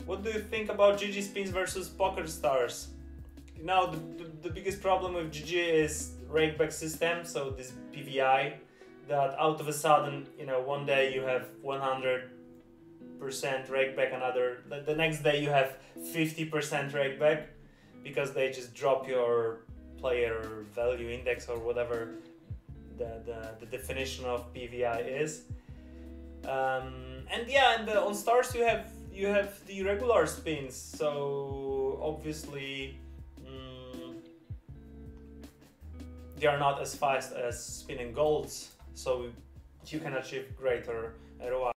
what do you think about GG spins versus PokerStars? Now the biggest problem with GG is rakeback system, so this PVI, that out of a sudden, you know, one day you have 100% rakeback, the next day you have 50% rakeback, because they just drop your player value index or whatever the definition of PVI is. And yeah, and on stars you have the regular spins, so obviously they are not as fast as spinning golds, so you can achieve greater ROI.